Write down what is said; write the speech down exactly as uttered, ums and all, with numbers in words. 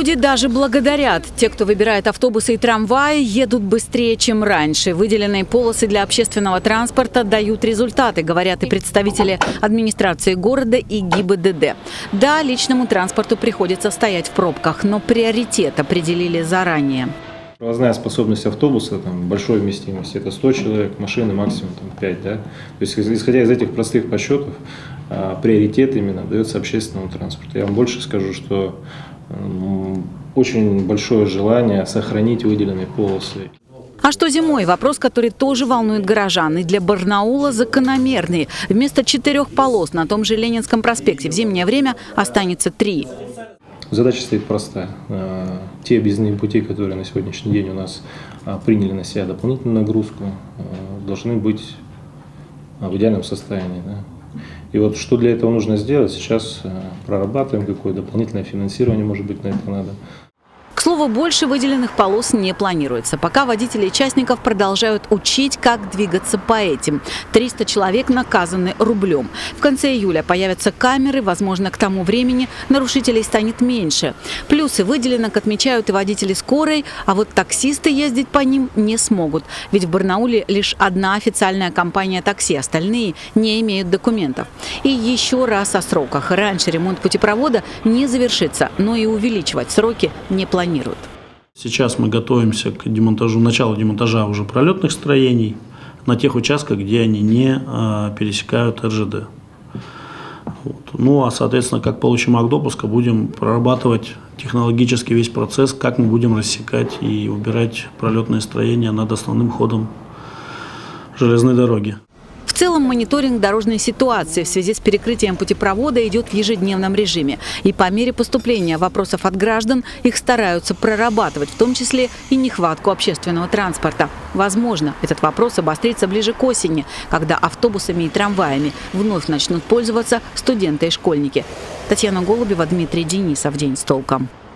Люди даже благодарят. Те, кто выбирает автобусы и трамваи, едут быстрее, чем раньше. Выделенные полосы для общественного транспорта дают результаты, говорят и представители администрации города и ГИБДД. Да, личному транспорту приходится стоять в пробках, но приоритет определили заранее. Провозная способность автобуса, там, большой вместимости, это сто человек, машины максимум там, пять. Да? То есть, исходя из этих простых подсчетов, приоритет именно дается общественному транспорту. Я вам больше скажу, что очень большое желание сохранить выделенные полосы. А что зимой? Вопрос, который тоже волнует горожан. И для Барнаула закономерный. Вместо четырех полос на том же Ленинском проспекте в зимнее время останется три. Задача стоит простая. Те объездные пути, которые на сегодняшний день у нас приняли на себя дополнительную нагрузку, должны быть в идеальном состоянии. Да? И вот что для этого нужно сделать, сейчас прорабатываем, какое дополнительное финансирование, может быть, на это надо. К слову, больше выделенных полос не планируется. Пока водители и частников продолжают учить, как двигаться по этим. триста человек наказаны рублем. В конце июля появятся камеры, возможно, к тому времени нарушителей станет меньше. Плюсы выделенок отмечают и водители скорой, а вот таксисты ездить по ним не смогут. Ведь в Барнауле лишь одна официальная компания такси, остальные не имеют документов. И еще раз о сроках. Раньше ремонт путепровода не завершится, но и увеличивать сроки не планируют. Сейчас мы готовимся к демонтажу, началу демонтажа уже пролетных строений на тех участках, где они не а, пересекают эр жэ дэ. Вот. Ну а, соответственно, как получим акт допуска, будем прорабатывать технологически весь процесс, как мы будем рассекать и убирать пролетные строения над основным ходом железной дороги. В целом мониторинг дорожной ситуации в связи с перекрытием путепровода идет в ежедневном режиме. И по мере поступления вопросов от граждан их стараются прорабатывать, в том числе и нехватку общественного транспорта. Возможно, этот вопрос обострится ближе к осени, когда автобусами и трамваями вновь начнут пользоваться студенты и школьники. Татьяна Голубева, Дмитрий Денисов. День с толком.